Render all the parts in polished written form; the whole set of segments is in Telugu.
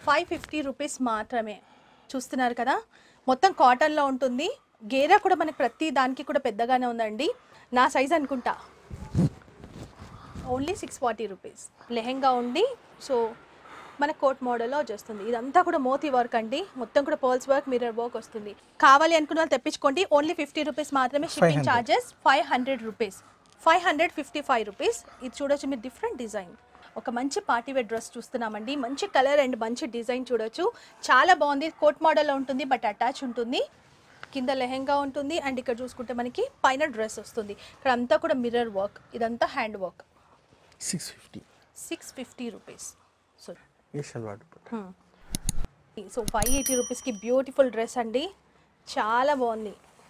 550 రూపీస్ మాత్రమే. చూస్తున్నారు కదా, మొత్తం కాటన్లో ఉంటుంది. గేరా కూడా మనకి ప్రతి దానికి కూడా పెద్దగానే ఉందండి. నా సైజ్ అనుకుంటా. ఓన్లీ 640 రూపీస్ లెహెంగా ఉండి. సో మన కోట్ మోడల్లో వచ్చేస్తుంది. ఇదంతా కూడా మోతీ వర్క్ అండి, మొత్తం కూడా పర్ల్స్ వర్క్, మిర్రర్ వర్క్ వస్తుంది. కావాలి అనుకున్న వాళ్ళు తెప్పించుకోండి. ఓన్లీ 50 రూపీస్ మాత్రమే. Shipping charges 500 rupees, 555 rupees. ఇది చూడొచ్చు మీరు, డిఫరెంట్ డిజైన్. ఒక మంచి పార్టీ వేర్ డ్రెస్ చూస్తున్నామండి. మంచి కలర్ అండ్ మంచి డిజైన్ చూడొచ్చు, చాలా బాగుంది. కోట్ మోడల్లో ఉంటుంది, బట్ అటాచ్ ఉంటుంది. కింద లెహెంగా ఉంటుంది అండ్ ఇక్కడ చూసుకుంటే మనకి పైన డ్రెస్ వస్తుంది. ఇక్కడ అంతా కూడా మిర్రర్ వర్క్, ఇదంతా hand work. 650 rupees. So so 580 రూపీస్కి బ్యూటిఫుల్ డ్రెస్ అండి, చాలా బాగుంది.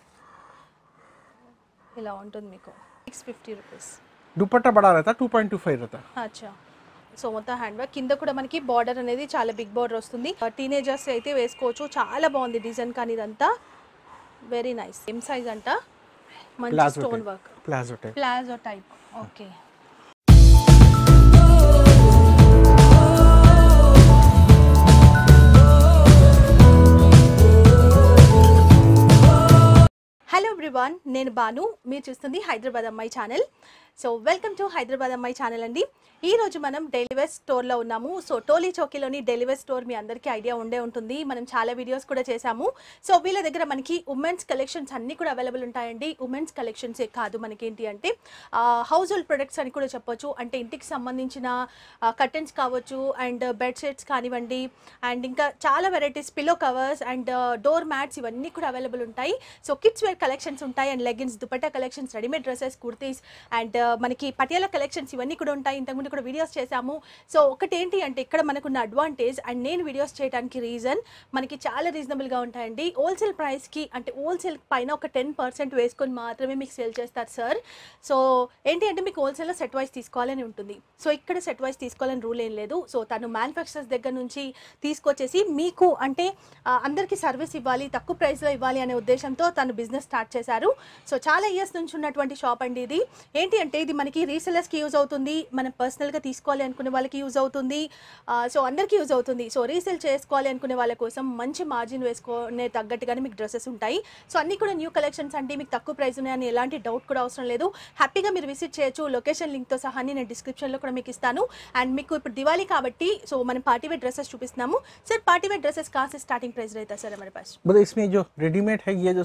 ఇలా ఉంటుంది మీకు. 650 రూపీస్. दुपट्टा बड़ा रहता, 2.25 रहता. అచ్చా. సో మొత్తం హ్యాండ్ వర్క్. కింద కూడా మనకి బార్డర్ అనేది చాలా బిగ్ బార్డర్ వస్తుంది. టీనేజర్స్ అయితే వేసుకోవచ్చు, చాలా బాగుంది డిజైన్. కానీ ఇదంతా వెరీ నైస్. ఎం సైజ్ అంట, మంచి stone work, palazzo type. Okay. Hello everyone, నేను బాను, మీరు చూస్తుంది హైదరాబాద్ అమ్మాయి channel. So welcome to Hyderabad అమ్మాయి ఛానల్ అండి. ఈ రోజు మనం డైలీ వేర్ స్టోర్లో ఉన్నాము. సో టోలీ చౌకీలోని డైలీ వేర్ స్టోర్ మీ అందరికీ ఐడియా ఉండే ఉంటుంది, మనం చాలా వీడియోస్ కూడా చేశాము. సో వీళ్ళ దగ్గర మనకి ఉమెన్స్ కలెక్షన్స్ అన్నీ కూడా అవైలబుల్ ఉంటాయండి. ఉమెన్స్ కలెక్షన్సే కాదు, మనకేంటి అంటే హౌస్ హోల్డ్ ప్రొడక్ట్స్ అని కూడా చెప్పొచ్చు. అంటే ఇంటికి సంబంధించిన కర్టెన్స్ కావచ్చు, అండ్ బెడ్ షీట్స్ కానివ్వండి, అండ్ ఇంకా చాలా varieties, pillow covers and door mats, ఇవన్నీ కూడా అవైలబుల్ ఉంటాయి. సో కిడ్స్ వేర్ కలెక్షన్స్ ఉంటాయి, and leggings, dupatta collections, readymade dresses, kurtis, and మనకి పటియాలా కలెక్షన్స్, ఇవన్నీ కూడా ఉంటాయి. ఇంతకుముందు కూడా వీడియోస్ చేశాము. సో ఒకటి ఏంటి అంటే ఇక్కడ మనకున్న అడ్వాంటేజ్, అండ్ నేను వీడియోస్ చేయడానికి రీజన్, మనకి చాలా రీజనబుల్గా ఉంటాయండి. హోల్సేల్ ప్రైస్కి, అంటే హోల్సేల్ పైన ఒక 10% వేసుకొని మాత్రమే మీకు సేల్ చేస్తారు సార్. సో ఏంటి అంటే మీకు హోల్సేల్లో సెట్ వైస్ తీసుకోవాలని ఉంటుంది. సో ఇక్కడ సెట్ వైస్ తీసుకోవాలని రూల్ ఏం లేదు. సో తను మ్యానుఫ్యాక్చరర్స్ దగ్గర నుంచి తీసుకొచ్చేసి మీకు అంటే అందరికీ సర్వీస్ ఇవ్వాలి, తక్కువ ప్రైస్లో ఇవ్వాలి అనే ఉద్దేశంతో తను బిజినెస్ స్టార్ట్ చేశారు. సో చాలా ఇయర్స్ నుంచి ఉన్నటువంటి షాప్ అండి ఇది. ఏంటి అంటే ఇది మనకి రీసెలర్స్కి యూజ్ అవుతుంది, మనం పర్సనల్గా తీసుకోవాలి అనుకునే వాళ్ళకి యూజ్ అవుతుంది, సో అందరికీ యూజ్ అవుతుంది. సో రీసేల్ చేసుకోవాలి అనుకునే వాళ్ళ కోసం మంచి మార్జిన్ వేసుకునే తగ్గట్టుగానే మీకు డ్రెస్సెస్ ఉంటాయి. సో అన్నీ కూడా న్యూ కలెక్షన్స్ అంటే మీకు తక్కువ ప్రైస్ ఉన్నాయని ఎలాంటి డౌట్ కూడా అవసరం లేదు. హ్యాపీగా మీరు విజిట్ చేయొచ్చు. లొకేషన్ లింక్తో సహా నేను డిస్క్రిప్షన్లో కూడా మీకు ఇస్తాను. అండ్ మీకు ఇప్పుడు దివాళీ కాబట్టి సో మనం పార్టీ వేర్ డ్రెస్సెస్ చూపిస్తున్నాము. सर पार्टी वेयर ड्रेसेस कहाँ से स्टार्टिंग प्राइस रहता है सर हमारे पास? मतलब इसमें जो रेडीमेड है ये जो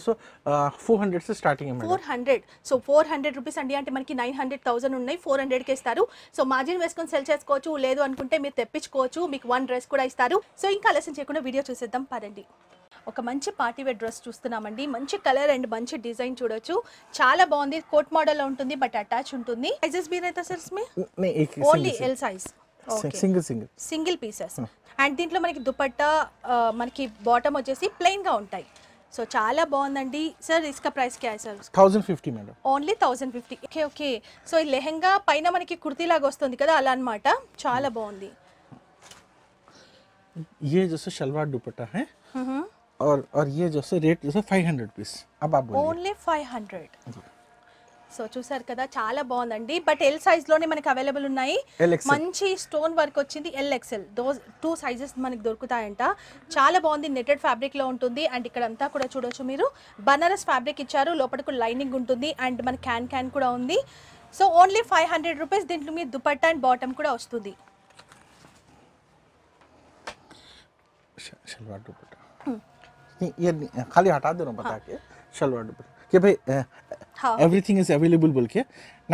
400 से स्टार्टिंग है. 400. సో 400 రూపీస్ అండి, అంటే మనకి 900,000 ఉన్నాయి, 400 కే ఇస్తారు. సో మార్జిన్ వేసుకొని సెల్ చేసుకోవచ్చు, లేదు అనుకుంటే మీరు తెప్పించుకోవచ్చు, మీకు 1 డ్రెస్ కూడా ఇస్తారు. సో ఇంకా ఆలస్యం చేయకుండా వీడియో చూసేద్దాం పదండి. ఒక మంచి పార్టీ వేర్ డ్రెస్ చూస్తున్నామండి. మంచి కలర్ అండ్ మంచి డిజైన్ చూడొచ్చు, చాలా బాగుంది. కోట్ మోడల్లో ఉంటుంది, బట్ అటాచ్ ఉంటుంది. సైజెస్ भी रहता सर इसमें? नहीं, एक only L size. Single pieces. And దీంట్లో మనకి దుపట్టా, మనకి బాటమ్ వచ్చేసి ప్లెయిన్ గా ఉంటాయి. సో చాలా బాగుందండి సార్. ఇస్కా ప్రైస్ క్యా है sir? 1050 madam. Only 1050. Okay okay. So ఈ లెహెంగా పైన మనకి కుర్తీ లాగా వస్తుంది కదా, అలా అన్నమాట. చాలా బాగుంది. ये जैसे शलवार दुपट्टा है और ये जैसे रेट जैसे 500 पीस. अब आप बोलिए. ఓన్లీ 500. సో చూసారు కదా, చాలా బాగుందండి. బట్ ఎల్ సైజ్ లోనే మనకి అవైలబుల్ ఉన్నాయి. మంచి స్టోన్ వర్క్ వచ్చింది. LXL 2 సైజెస్ మనకి దొరుకుతాయంట. చాలా బాగుంది. నెటెడ్ ఫ్యాబ్రిక్ లో ఉంటుంది. అండ్ ఇక్కడ అంతా కూడా చూడొచ్చు మీరు, బనారస్ ఫ్యాబ్రిక్ ఇచ్చారు, లోపలకు లైనింగ్ ఉంటుంది, అండ్ మన క్యాన్ కూడా ఉంది. So only 500 rupees. దీంట్లో మీ దుపట్టా అండ్ బాటమ్ కూడా వస్తుంది. शलवार दुपट्टा नहीं, ये खाली हटा दे रहा हूँ बता के. शलवार दुपट्टा कि भाई एवरीथिंग इज अवेलेबल बोल के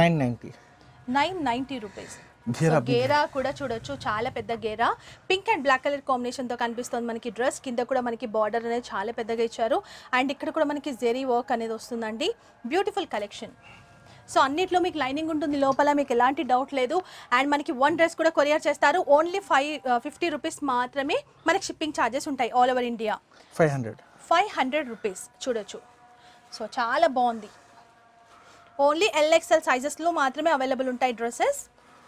990 రూపీస్. గేరా కూడా చూడొచ్చు, చాలా పెద్ద గేరా. Pink and black colour combination తో కనిపిస్తుంది మనకి డ్రెస్. కింద కూడా మనకి బార్డర్ అనేది చాలా పెద్దగా ఇచ్చారు, అండ్ ఇక్కడ కూడా మనకి జెరీ వర్క్ అనేది వస్తుందండి. Beautiful collection. సో అన్నిట్లో మీకు లైనింగ్ ఉంటుంది లోపల, మీకు ఎలాంటి డౌట్ లేదు. అండ్ మనకి 1 డ్రెస్ కూడా కొరియర్ చేస్తారు. ఓన్లీ 550 రూపీస్ మాత్రమే మనకి షిప్పింగ్ ఛార్జెస్ ఉంటాయి ఆల్ ఓవర్ ఇండియా. 500 రూపీస్ చూడొచ్చు. సో చాలా బాగుంది. ఓన్లీ LXL సైజెస్లో మాత్రమే అవైలబుల్ ఉంటాయి డ్రెస్సెస్.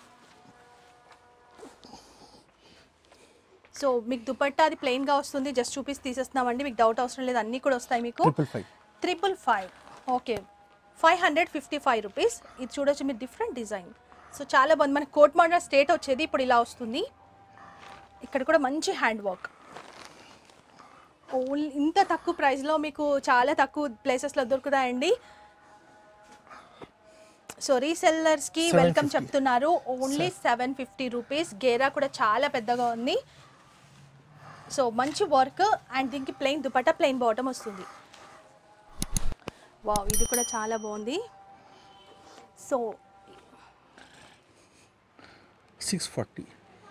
సో మీకు దుపట్టా అది ప్లెయిన్గా వస్తుంది, జస్ట్ చూపిస్తే తీసేస్తున్నామండి, మీకు డౌట్ అవసరం లేదు, అన్నీ కూడా వస్తాయి మీకు. 555. Okay, 555 rupees. ఇది చూడొచ్చు మీరు, డిఫరెంట్ డిజైన్. సో చాలా బాగుంది. మనకి కోట్ మోడల్ స్ట్రేట్ వచ్చేది, ఇప్పుడు ఇలా వస్తుంది. ఇక్కడ కూడా మంచి హ్యాండ్ వర్క్. ఓన్లీ ఇంత తక్కువ ప్రైస్లో మీకు చాలా తక్కువ ప్లేసెస్లో దొరుకుతాయండి. సో రీసెల్లర్స్కి వెల్కమ్ చెప్తున్నారు. Only 750 rupees. గేరా కూడా చాలా పెద్దగా ఉంది. సో మంచి వర్క్ అండ్ దీనికి ప్లెయిన్ దుపట్టా, ప్లెయిన్ బాటమ్ వస్తుంది. వావ్, ఇది కూడా చాలా బాగుంది. సో 640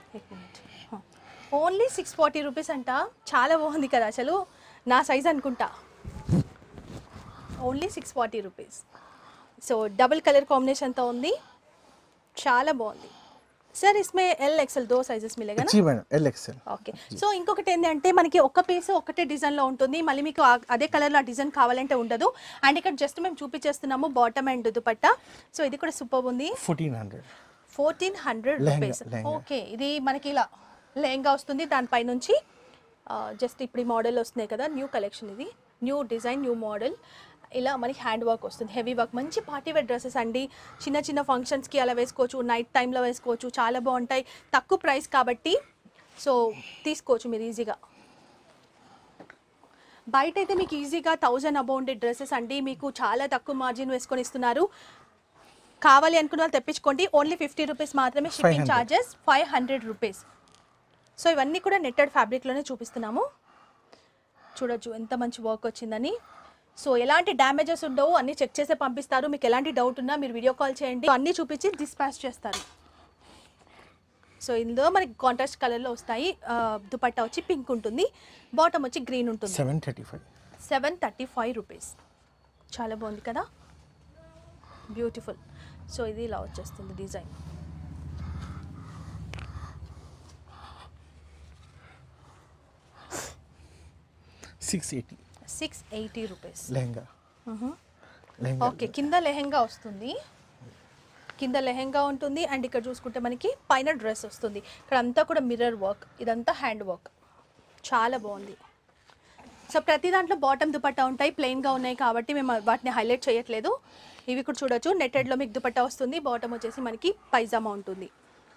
ఓన్లీ 640 రూపీస్ అంట. చాలా బాగుంది కదా, అసలు నా సైజ్ అనుకుంటా. Only 640 rupees. So double colour కాంబినేషన్తో ఉంది, చాలా బాగుంది. సార్ ఇస్మే LXL 2 సైజెస్ మిలేగా? जी मैडम LXL. ఓకే. సో ఇంకొకటి ఏంటంటే మనకి ఒక పీస్ ఒకటే డిజైన్లో ఉంటుంది, మళ్ళీ మీకు అదే కలర్లో డిజైన్ కావాలంటే ఉండదు. అండ్ ఇక్కడ జస్ట్ మేము చూపించేస్తున్నాము బాటమ్ అండ్ దుపట్టా. సో ఇది కూడా సూపర్ ఉంది. 1400 రూపీస్. ఓకే, ఇది మనకి ఇలా లెహంగా వస్తుంది, దానిపై నుంచి జస్ట్ ఇప్పుడు ఈ మోడల్ వస్తున్నాయి కదా, న్యూ కలెక్షన్, ఇది న్యూ డిజైన్, న్యూ మోడల్. ఇలా మనకి హ్యాండ్ వర్క్ వస్తుంది, హెవీ వర్క్. మంచి పార్టీ వేర్ డ్రెస్సెస్ అండి, చిన్న చిన్న ఫంక్షన్స్కి అలా వేసుకోవచ్చు, నైట్ టైంలో వేసుకోవచ్చు, చాలా బాగుంటాయి. తక్కువ ప్రైస్ కాబట్టి సో తీసుకోవచ్చు మీరు ఈజీగా. బయట అయితే మీకు ఈజీగా 1000 అబౌవ్ ఉండే డ్రెస్సెస్ అండి మీకు చాలా తక్కువ మార్జిన్ వేసుకొని ఇస్తున్నారు. కావాలి అనుకున్న వాళ్ళు తెప్పించుకోండి. ఓన్లీ 50 రూపీస్ మాత్రమే షిప్పింగ్ ఛార్జెస్, 500 రూపీస్. సో ఇవన్నీ కూడా నెట్టెడ్ ఫ్యాబ్రిక్లోనే చూపిస్తున్నాము. చూడొచ్చు ఎంత మంచి వర్క్ వచ్చిందని. సో ఎలాంటి డ్యామేజెస్ ఉండవు, అన్నీ చెక్ చేసే పంపిస్తారు. మీకు ఎలాంటి డౌట్ ఉన్నా మీరు వీడియో కాల్ చేయండి, అన్నీ చూపించి డిస్పాచ్ చేస్తారు. సో ఇందులో మనకి కాంట్రాస్ట్ కలర్లో వస్తాయి. దుపట్టా వచ్చి పింక్ ఉంటుంది, బాటమ్ వచ్చి గ్రీన్ ఉంటుంది. 735 రూపీస్. చాలా బాగుంది కదా, బ్యూటిఫుల్. సో ఇది ఇలా వచ్చేస్తుంది డిజైన్. 680 రూపీస్ లెహంగా. ఓకే, కింద లెహంగా వస్తుంది, కింద లెహంగా ఉంటుంది. అండ్ ఇక్కడ చూసుకుంటే మనకి పైన డ్రెస్ వస్తుంది. ఇక్కడ అంతా కూడా మిర్రర్ వర్క్, ఇదంతా హ్యాండ్ వర్క్, చాలా బాగుంది. సో ప్రతి దాంట్లో బాటమ్ దుపట్టా ఉంటాయి, ప్లెయిన్గా ఉన్నాయి కాబట్టి మేము వాటిని హైలైట్ చేయట్లేదు. ఇవి కూడా చూడొచ్చు, నెట్టెడ్లో మీకు దుపట్టా వస్తుంది, బాటమ్ వచ్చేసి మనకి పైజామా ఉంటుంది.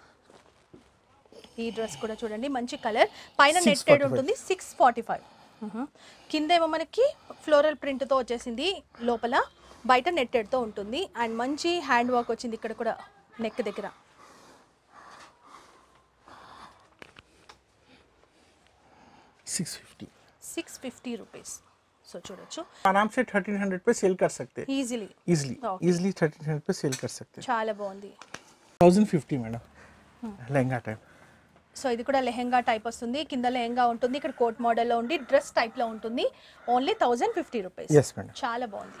ఈ డ్రెస్ కూడా చూడండి, మంచి కలర్, పైన నెట్టెడ్ ఉంటుంది. 645. కింద ఏమో మనకి ఫ్లోరల్ ప్రింట్తో వచ్చేసింది, లోపల బయట నెట్టెడ్తో ఉంటుంది. అండ్ మంచి హ్యాండ్ వర్క్ వచ్చింది ఇక్కడ కూడా నెక్ దగ్గర. 650 రూపీస్. సో చూడొచ్చు, आराम से 1300 पे सेल कर सकते हैं, ఈజీలీ इजीली 1300 पे सेल कर सकते हैं. చాలా బాగుంది. 1050 మేడం లెహంగా టైప్. సో ఇది కూడా లెహంగా టైప్ వస్తుంది, కింద లెహంగా ఉంటుంది, ఇక్కడ కోట్ మోడల్లో ఉండి డ్రెస్ టైప్లో ఉంటుంది. Only 1050 rupees. Yes madam. చాలా బాగుంది.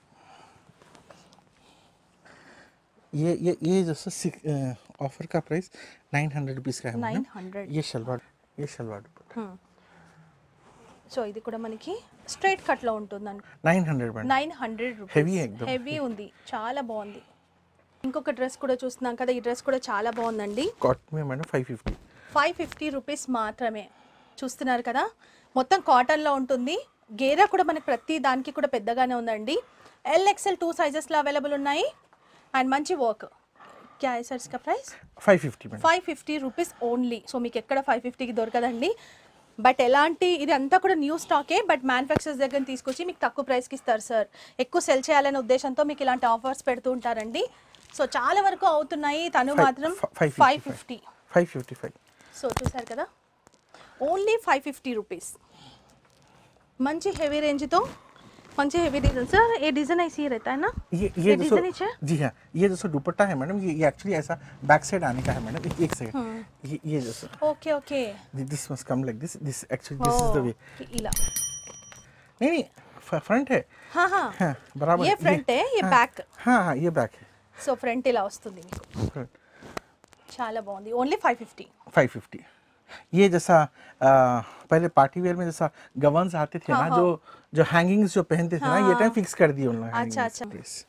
ये जो ऑफर का प्राइस 900 रुपीस का है मैडम. 900. ये शलवार दुपट्टा. సో ఇది కూడా మనకి స్ట్రైట్ కట్లో ఉంటుంది అనుకో. 900 మేడం. 900 రూపీస్. హెవీ ఎక్దమ్. హెవీ ఉంది, చాలా బాగుంది. ఇంకొక డ్రెస్ కూడా చూస్తున్నాం కదా, ఈ డ్రెస్ కూడా చాలా బాగుందండి. కాటన్ में मैडम 550 రూపీస్ మాత్రమే. చూస్తున్నారు కదా, మొత్తం కాటన్లో ఉంటుంది. గేరా కూడా మనకి ప్రతి దానికి కూడా పెద్దగానే ఉందండి. LXL 2 సైజెస్లో అవైలబుల్ ఉన్నాయి. అండ్ మంచి వర్క్. క్యా है सर इसका price? 550 madam. 550 rupees only. So మీకు ఎక్కడ 550కి దొరకదండి. బట్ ఎలాంటి, ఇది అంతా కూడా న్యూ స్టాకే, బట్ మ్యానుఫ్యాక్చరర్స్ దగ్గర తీసుకొచ్చి మీకు తక్కువ ప్రైస్కి ఇస్తారు సార్. ఎక్కువ సెల్ చేయాలనే ఉద్దేశంతో మీకు ఇలాంటి ఆఫర్స్ పెడుతూ ఉంటారండి. సో చాలా వరకు అవుతున్నాయి, తను మాత్రం 550. 555. సో చూసారు కదా, ఓన్లీ 550 రూపీస్. మంచి హెవీ రేంజ్తో మంచి హెవీ डिजाइन सर. ये डिजाइन ऐसी ही रहता है ना? ये डिजाइन जी हाँ, ये जो दुपट्टा है मैडम, ये एक्चुअली ऐसा बैक साइड आने का है मैडम. एक सेकंड, ये जो okay okay, this must come like this actually this is the way. इला नहीं फ्रंट है. हाँ हाँ हाँ बराबर. ये फ्रंट है, ये बैक. हाँ हाँ ये बैक है. సో ఫ్రంట్ ఇలా వస్తుంది మీకు, చాలా బాగుంది. ఓన్లీ 550. 550. ये जैसा पहले पार्टी वेयर में जैसा गवर्न्स आते थे ना, जो हैंगिंग्स जो पहनते थे ना, ये टाइम फिक्स कर दिए उन्होंने. अच्छा अच्छा.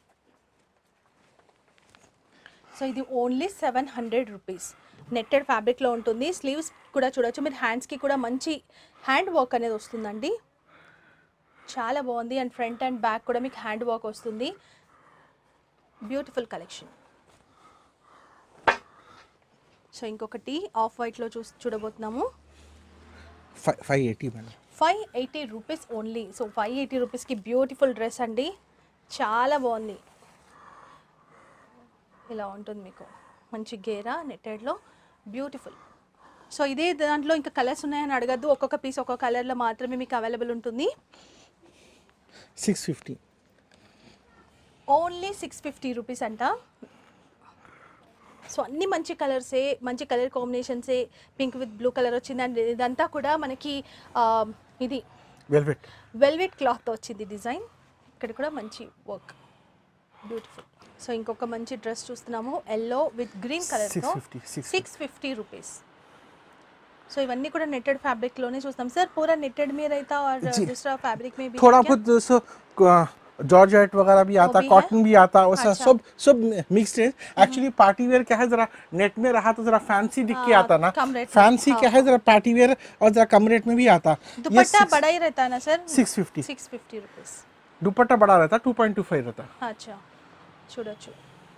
సో ఇది ఓన్లీ 700 రూపీస్. నెట్టెడ్ ఫ్యాబ్రిక్లో ఉంటుంది. స్లీవ్స్ కూడా చూడొచ్చు మీరు, హ్యాండ్స్కి కూడా మంచి హ్యాండ్ వర్క్ అనేది వస్తుందండి, చాలా బాగుంది. అండ్ ఫ్రంట్ అండ్ బ్యాక్ కూడా మీకు హ్యాండ్ వర్క్ వస్తుంది. Beautiful collection. సో ఇంకొకటి ఆఫ్ వైట్లో చూడబోతున్నాము. 580 మేడం. 580 rupees only. సో 580 రూపీస్కి బ్యూటిఫుల్ డ్రెస్ అండి, చాలా బాగుంది. ఇలా ఉంటుంది మీకు మంచి గేరా నెట్టెడ్లో బ్యూటిఫుల్. సో ఇదే దాంట్లో ఇంకా కలర్స్ ఉన్నాయని అడగద్దు, ఒక్కొక్క పీస్ ఒక్కొక్క కలర్లో మాత్రమే మీకు అవైలబుల్ ఉంటుంది. 650 ఓన్లీ 650 రూపీస్ అంట. సో అన్ని మంచి కలర్సే, మంచి కలర్ కాంబినేషన్సే. పింక్ విత్ బ్లూ కలర్ వచ్చింది అండ్ ఇదంతా కూడా మనకి ఇది వెల్వెట్ క్లాత్ వచ్చింది డిజైన్. ఇక్కడ కూడా మంచి వర్క్, బ్యూటిఫుల్. సో ఇంకొక మంచి డ్రెస్ చూస్తున్నాము ఎల్లో విత్ గ్రీన్ కలర్తో 650 రూపీస్. సో ఇవన్నీ కూడా నెట్టెడ్ ఫ్యాబ్రిక్ లోనే చూస్తాం సార్. पूरा नेटेड में रहता और दूसरा फैब्रिक में भी थोड़ा बहुत सो जॉर्जेट वगैरह भी आता, कॉटन भी आता, और सब मिक्स्ड है. एक्चुअली पार्टी वेयर क्या है, जरा नेट में रहा तो जरा फैंसी दिख के आता ना. फैंसी क्या है, जरा पार्टी वेयर और जरा कम रेट में भी आता. दुपट्टा बड़ा ही रहता है ना सर? 650 रुपीस. दुपट्टा बड़ा रहता, 2.25 रहता. अच्छा చూడొచ్చు,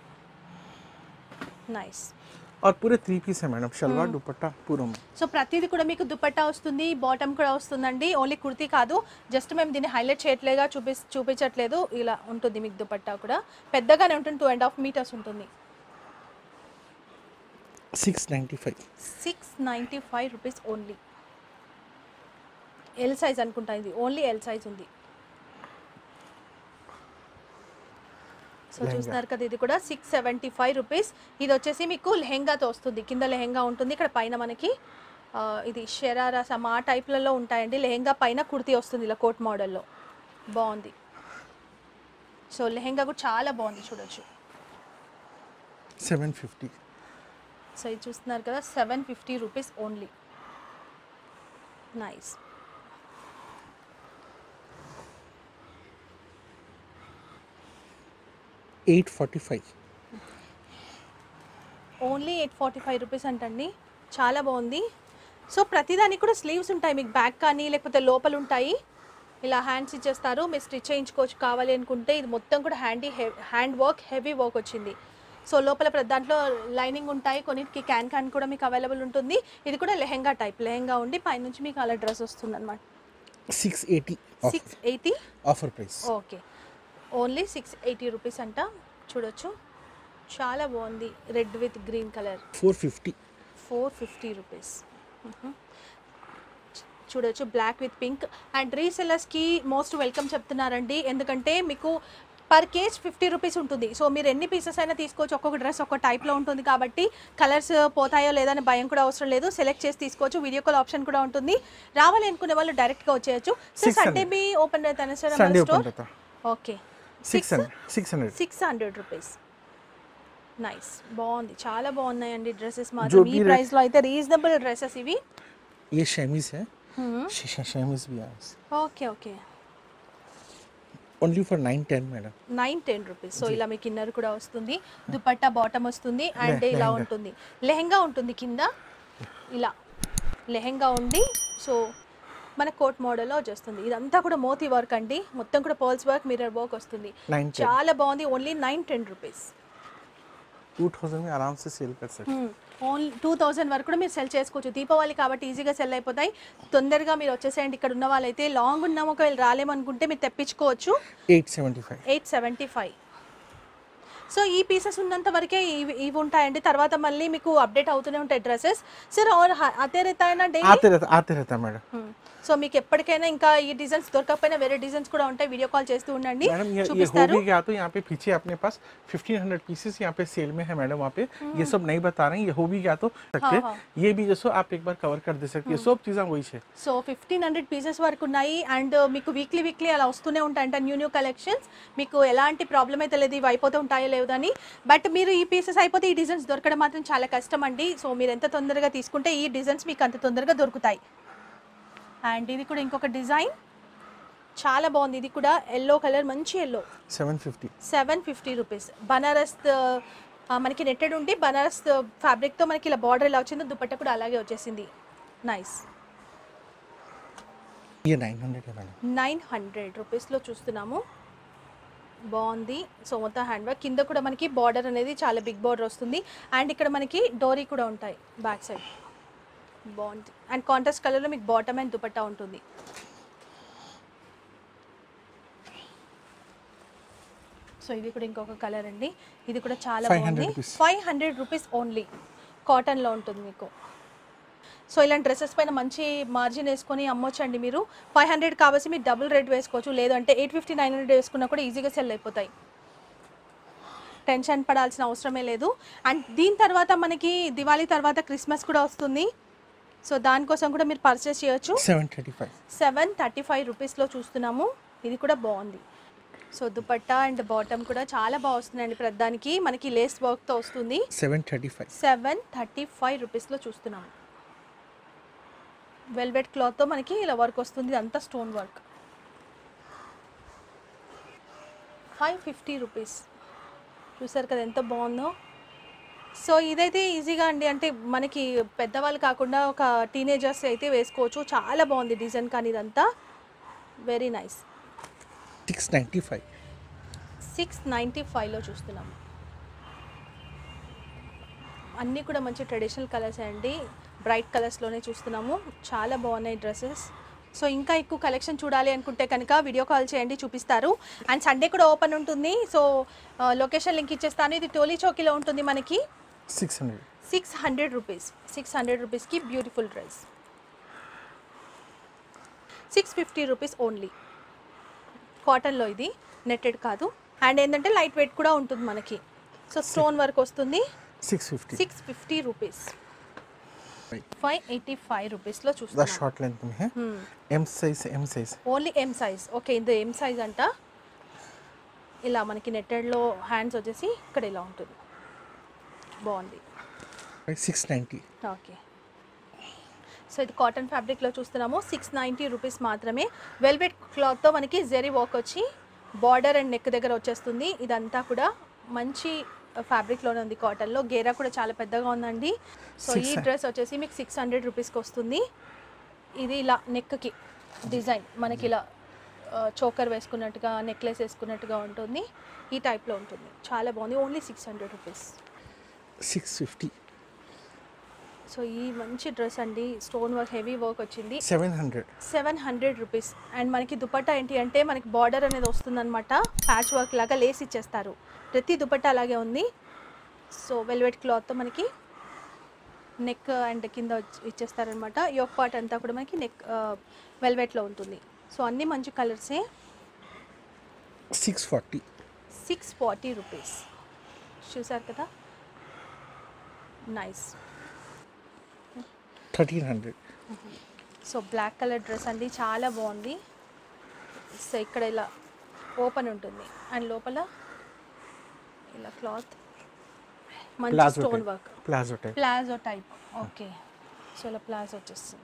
నైస్. और पूरे 3 पीस है मैडम, शलवार दुपट्टा पूरा. సో ప్రతిదీ కూడా మీకు దుపట్టా వస్తుంది, బాటమ్ కూడా వస్తుందండి. ఓన్లీ కుర్తీ కాదు, జస్ట్ మేము దీన్ని హైలైట్ చేయట్లేగా, చూపించట్లేదు. ఇలా ఉంటుంది మీకు దుపట్టా కూడా, పెద్దగానే ఉంటుంది, 2.5 మీటర్స్ ఉంటుంది. 695 రూపీస్ ఓన్లీ. ఎల్ సైజ్ అనుకుంటా, ఇది ఓన్లీ ఎల్ సైజ్ ఉంది. సో చూస్తున్నారు కదా, ఇది కూడా 675 రూపీస్. ఇది వచ్చేసి మీకు లెహెంగాతో వస్తుంది, కింద లెహెంగా ఉంటుంది, ఇక్కడ పైన మనకి ఇది షరారా సమ్ ఆ టైప్లలో ఉంటాయండి. లెహెంగా పైన కుర్తీ వస్తుంది ఇలా కోట్ మోడల్లో, బాగుంది. సో లెహెంగా కూడా చాలా బాగుంది, చూడొచ్చు. 750. సో ఇది చూస్తున్నారు కదా, 750 rupees only. Nice. Only 845 rupees అంటండి, చాలా బాగుంది. సో ప్రతిదానికి కూడా స్లీవ్స్ ఉంటాయి మీకు, బ్యాక్ కానీ లేకపోతే లోపల ఉంటాయి. ఇలా హ్యాండ్స్ ఇచ్చేస్తారు, మీరు స్టిచ్ చేయించుకోవచ్చు కావాలి అనుకుంటే. ఇది మొత్తం కూడా హ్యాండ్ వర్క్, హెవీ వర్క్ వచ్చింది. సో లోపల దాంట్లో లైనింగ్ ఉంటాయి, కొన్నిటికి క్యాన్ కూడా మీకు అవైలబుల్ ఉంటుంది. ఇది కూడా లెహెంగా టైప్, లెహెంగా ఉండి పైనుంచి మీకు అలా డ్రెస్ వస్తుంది అనమాట. 680 offer price. Okay, only 680 rupees అంట, చూడొచ్చు. చాలా బాగుంది, red with green colour. 450 rupees. చూడొచ్చు, బ్లాక్ విత్ పింక్. అండ్ రీసెల్లర్స్కి మోస్ట్ వెల్కమ్ చెప్తున్నారండి, ఎందుకంటే మీకు పర్ కేజ్ 50 రూపీస్ ఉంటుంది. సో మీరు ఎన్ని పీసెస్ అయినా తీసుకోవచ్చు, ఒక్కొక్క డ్రెస్ ఒక్కొక్క టైప్లో ఉంటుంది కాబట్టి కలర్స్ పోతాయో లేదని భయం కూడా అవసరం లేదు. సెలెక్ట్ చేసి తీసుకోవచ్చు, వీడియో కాల్ ఆప్షన్ కూడా ఉంటుంది. రావాలి అనుకునే వాళ్ళు డైరెక్ట్గా వచ్చేయచ్చు. సో సండే भी ఓపెన్ रहता है सर हमारा स्टोर? Okay, 600 rupees. నైస్, బాగుంది, చాలా బాగున్నాయండి డ్రెస్సెస్ మాత్రం. ఈ ప్రైస్ లో అయితే రీజనబుల్ డ్రెస్సెస్ ఇవి. ये शेमिज है, शेमिज भी है. Okay okay, only for 910 madam. 910 rupees. So ఇలా మీకు ఇన్నర్ కూడా వస్తుంది, దుపట్టా బాటమ్ వస్తుంది, అండ్ ఇలా ఉంటుంది. లెహెంగా ఉంటుంది కింద, ఇలా లెహెంగా ఉండి సో మన కోట్ మోడల్లో వచ్చేస్తుంది. ఇదంతా కూడా మోతీ వర్క్ అండి, మొత్తం కూడా పర్ల్స్ వర్క్, మిర్రర్ వర్క్ వస్తుంది. చాలా బాగుంది. Only 910 rupees. 2000 में आराम से सेल कर सकते हैं. ఓన్లీ 2000 వరకు కూడా మీరు సెల్ చేసుకోవచ్చు. దీపావళి కాబట్టి ఈజీగా సెల్ అయిపోతాయి. తొందరగా మీరు వచ్చేసేయండి. ఇక్కడ ఉన్న వాళ్ళైతే లాంగ్ ఉన్నాము, ఒకవేళ రాలేమనుకుంటే మీరు తెప్పించుకోవచ్చు. 875. సో ఈ పీసెస్ ఉన్నంత వరకే ఇవి ఉంటాయండి, తర్వాత మళ్ళీ మీకు అప్డేట్ అవుతూనే ఉంటాయి డ్రెస్సెస్. సర్ और आते रहता है ना डेली? आते रहता मैडम. సో మీకు ఎప్పటికైనా ఇంకా ఈ డిజైన్స్ దొరకకపోయినా వేరే డిజైన్స్ కూడా ఉంటాయి, వీడియో కాల్ చేస్తూ ఉండండి, చూపిస్తారు. ये हो भी गया तो यहाँ पे पीछे अपने पास 1500 पीसेस यहाँ पे सेल में है मैडम. वहाँ पे ये सब नहीं बता रहे हैं, ये हो भी गया तो सकते ये भी जैसे आप एक बार कवर कर दे सकते हैं. सब चीजें वही है. సో 1500 పీసెస్ వరకు ఉన్నాయి. అండ్ మీకు వీక్లీ అలా వస్తూనే ఉంటాయంట న్యూ కలెక్షన్స్. మీకు ఎలాంటి ప్రాబ్లం అయితే లేదు, ఇవి అయిపోతూ ఉంటాయో లేదని. బట్ మీరు ఈ పీసెస్ అయిపోతే ఈ డిజైన్స్ దొరకడం మాత్రం చాలా కష్టం అండి. సో మీరు ఎంత తొందరగా తీసుకుంటే ఈ డిజైన్స్ మీకు అంత తొందరగా దొరుకుతాయి. అండ్ ఇది కూడా ఇంకొక డిజైన్ చాలా బాగుంది, ఇది కూడా ఎల్లో కలర్, మంచి ఎల్లో. 750 రూపీస్. బనారస్ మనకి నెట్టెడ్ ఉండి బనారస్ ఫ్యాబ్రిక్తో మనకి ఇలా బార్డర్ ఇలా వచ్చింది, దుపట్టా కూడా అలాగే వచ్చేసింది. నైస్. 900 రూపీస్లో చూస్తున్నాము. బాగుంది. సో మొత్తం హ్యాండ్ బ్యాగ్ కింద కూడా మనకి బార్డర్ అనేది చాలా బిగ్ బార్డర్ వస్తుంది అండ్ ఇక్కడ మనకి డోరీ కూడా ఉంటాయి బ్యాక్ సైడ్. బాగుంది అండ్ కాంట్రాస్ట్ కలర్లో మీకు బాటమ్ అండ్ దుపట్టా ఉంటుంది. సో ఇది కూడా ఇంకొక కలర్ అండి, ఇది కూడా చాలా బాగుంది. 500 రూపీస్ ఓన్లీ, కాటన్లో ఉంటుంది మీకు. సో ఇలాంటి డ్రెస్సెస్ పైన మంచి మార్జిన్ వేసుకొని అమ్మొచ్చండి మీరు. 500 కావాల్సి మీరు డబుల్ రేట్ వేసుకోవచ్చు, లేదంటే 850 900 వేసుకున్నా కూడా ఈజీగా సెల్ అయిపోతాయి, టెన్షన్ పడాల్సిన అవసరమే లేదు. అండ్ దీని తర్వాత మనకి దివాళీ తర్వాత క్రిస్మస్ కూడా వస్తుంది, సో దానికోసం కూడా మీరు పర్చేస్ చేయొచ్చు. 735 రూపీస్లో చూస్తున్నాము, ఇది కూడా బాగుంది. సో దుపట్టా అండ్ బాటమ్ కూడా చాలా బాగా వస్తుందండి, ప్రతిదానికి మనకి లేస్ వర్క్తో వస్తుంది. 735 రూపీస్లో చూస్తున్నాము. వెల్వెట్ క్లాత్తో మనకి ఇలా వర్క్ వస్తుంది, అంతా స్టోన్ వర్క్. 550 రూపీస్, చూసారు కదా ఎంత బాగుందో. సో ఇదైతే ఈజీగా అండి, అంటే మనకి పెద్దవాళ్ళు కాకుండా ఒక టీనేజర్స్ అయితే వేసుకోవచ్చు, చాలా బాగుంది డిజైన్. కానీ ఇదంతా వెరీ నైస్. 695లో చూస్తున్నాము. అన్నీ కూడా మంచి ట్రెడిషనల్ కలర్స్ అండి, బ్రైట్ కలర్స్లోనే చూస్తున్నాము, చాలా బాగున్నాయి డ్రెస్సెస్. సో ఇంకా ఎక్కువ కలెక్షన్ చూడాలి అనుకుంటే కనుక వీడియో కాల్ చేయండి, చూపిస్తారు. అండ్ సండే కూడా ఓపెన్ ఉంటుంది. సో లొకేషన్ లింక్ ఇచ్చేస్తాను. ఇది టోలీ చౌకీలో ఉంటుంది మనకి. 600 రూపీస్, 600 రూపీస్కి బ్యూటిఫుల్ డ్రెస్. 650 రూపీస్ ఓన్లీ, కాటన్లో ఇది, నెట్టెడ్ కాదు. అండ్ ఏంటంటే లైట్ వెయిట్ కూడా ఉంటుంది మనకి. సో స్టోన్ వర్క్ వస్తుంది. 650 రూపీస్. 585 రూపీస్లో చూస్తాం. షార్ట్ లెంత్ में है, M size only M size. Okay, ఇది M సైజ్ అంట. ఇలా మనకి నెట్టెడ్లో హ్యాండ్స్ వచ్చేసి ఇక్కడ ఇలా ఉంటుంది, బాగుంది. 690. ఓకే, సో ఇది కాటన్ ఫ్యాబ్రిక్లో చూస్తున్నాము. 690 రూపీస్ మాత్రమే. వెల్వెట్ క్లాత్తో మనకి జెరీ వర్క్ వచ్చి బార్డర్ అండ్ నెక్ దగ్గర వచ్చేస్తుంది. ఇదంతా కూడా మంచి ఫ్యాబ్రిక్లోనే ఉంది, కాటన్లో. గేరా కూడా చాలా పెద్దగా ఉందండి. సో ఈ డ్రెస్ వచ్చేసి మీకు 600 రూపీస్కి వస్తుంది. ఇది ఇలా నెక్కి డిజైన్ మనకి ఇలా చోకర్ వేసుకున్నట్టుగా, నెక్లెస్ వేసుకున్నట్టుగా ఉంటుంది, ఈ టైప్లో ఉంటుంది, చాలా బాగుంది. Only 600 rupees. 650. సో ఈ మంచి డ్రెస్ అండి, స్టోన్ వర్క్ హెవీ వర్క్ వచ్చింది. 700 రూపీస్. అండ్ మనకి దుపట్టా ఏంటి అంటే మనకి బార్డర్ అనేది వస్తుందన్నమాట, ప్యాచ్ వర్క్ లాగా లేస్ ఇచ్చేస్తారు, ప్రతి దుపట్టా అలాగే ఉంది. సో వెల్వెట్ క్లాత్తో మనకి నెక్ అండ్ కింద ఇచ్చేస్తారనమాట. యోక్ పార్ట్ అంతా కూడా మనకి నెక్ వెల్వెట్లో ఉంటుంది. సో అన్నీ మంచి కలర్సే. 640 రూపీస్, చూసారు కదా, nice. 1300. So black colour dress అండి, చాలా బాగుంది. సో ఇక్కడ ఇలా ఓపెన్ ఉంటుంది అండ్ లోపల ఇలా క్లాత్ మంచి stone work, palazzo type. Okay, so ఇలా ప్లాజో వచ్చేస్తుంది.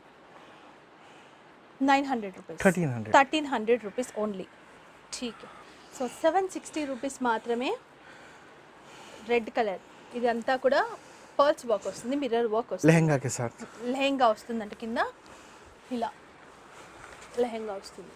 900 రూపీస్, 1300 రూపీస్ ఓన్లీ. ఠీక్. సో 760 రూపీస్ మాత్రమే. రెడ్ కలర్, ఇది అంతా కూడా పర్ల్స్ వర్క్ వస్తుంది, మిర్రర్ వర్క్ వస్తుంది, లెహంగా వస్తుందంటే కింద ఇలా లెహంగా వస్తుంది.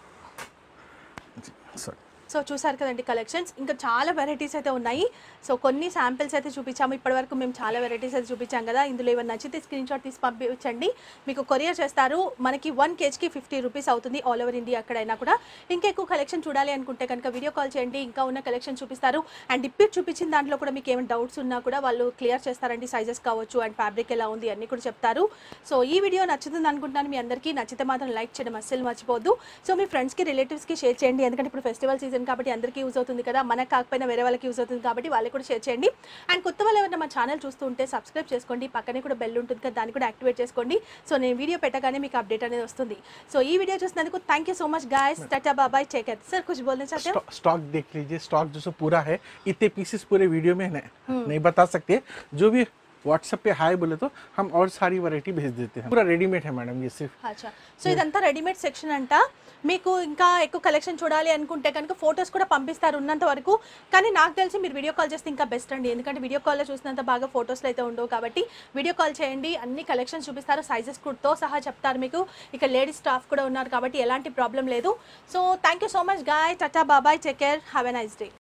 సో చూసారు కదండి కలెక్షన్స్, ఇంకా చాలా వెరైటీస్ అయితే ఉన్నాయి. సో కొన్ని శాంపిల్స్ అయితే చూపించాము, ఇప్పటివరకు మేము చాలా వెరైటీస్ అయితే చూపించాం కదా. ఇందులో ఏమైనా నచ్చితే స్క్రీన్ షాట్ తీసి పంపించండి, మీకు కొరియర్ చేస్తారు. మనకి 1 kgకి 50 రూపీస్ అవుతుంది, ఆల్ ఓవర్ ఇండియా ఎక్కడైనా కూడా. ఇంకా ఎక్కువ కలెక్షన్ చూడాలి అనుకుంటే కనుక వీడియో కాల్ చేయండి, ఇంకా ఉన్న కలెక్షన్ చూపిస్తారు. అండ్ ఇప్పుడు చూపించిన దాంట్లో కూడా మీకు ఏమైనా డౌట్స్ ఉన్నా కూడా వాళ్ళు క్లియర్ చేస్తారండి, సైజెస్ కావచ్చు అండ్ ఫ్యాబ్రిక్ ఎలా ఉంది అన్నీ కూడా చెప్తారు. సో ఈ వీడియో నచ్చుతుంది అనుకుంటున్నాను మీ అందరికీ. నచ్చితే మాత్రం లైక్ చేయడం అస్సలు మర్చిపోద్దు. సో మీ ఫ్రెండ్స్కి, రిలేటివ్స్కి షేర్ చేయండి, ఎందుకంటే ఇప్పుడు ఫెస్టివల్ సీజన్ కాబట్టి అందరికీ యూజ్ అవుతుంది కదా, మనకు కాకపోయినా వేరే వాళ్ళకి యూజ్ అవుతుంది కాబట్టి వాళ్ళకి కూడా షేర్ చేయండి. అండ్ కొత్త వాళ్ళు ఎవరైనా మా ఛానల్ చూస్తూ ఉంటే సబ్స్క్రైబ్ చేసుకోండి, పక్కనే కూడా బెల్ ఉంటుంది కదా, దాన్ని కూడా యాక్టివేట్ చేసుకోండి. సో నేను వీడియో పెట్టగానే మీకు అప్డేట్ అనేది వస్తుంది. సో ఈ వీడియో చూసినందుకు thank you so much guys, tata bye bye, take care. Sir कुछ बोलना चाहते हो? स्टॉक देख लीजिए, स्टॉक जो पूरा है, इतने पीसेस पूरे वीडियो में नहीं बता सकते. जो भी व्हाट्सएप पे हाय बोले तो हम और सारी वैरायटी भेज देते हैं. पूरा रेडीमेड है मैडम ये सिर्फ. अच्छा, సో ఇదంతా రెడీమేడ్ సెక్షన్ అంట. మీకు ఇంకా ఎక్కువ కలెక్షన్ చూడాలి అనుకుంటే కనుక ఫొటోస్ కూడా పంపిస్తారు ఉన్నంత వరకు. కానీ నాకు తెలిసి మీరు వీడియో కాల్ చేస్తే ఇంకా బెస్ట్ అండి, ఎందుకంటే వీడియో కాల్లో చూసినంత బాగా ఫొటోస్లో అయితే ఉండవు కాబట్టి వీడియో కాల్ చేయండి, అన్ని కలెక్షన్స్ చూపిస్తారు, సైజెస్ తో సహా చెప్తారు మీకు. ఇక లేడీస్ స్టాఫ్ కూడా ఉన్నారు కాబట్టి ఎలాంటి ప్రాబ్లం లేదు. So thank you so much guy, tata bye bye, take care, have a nice day.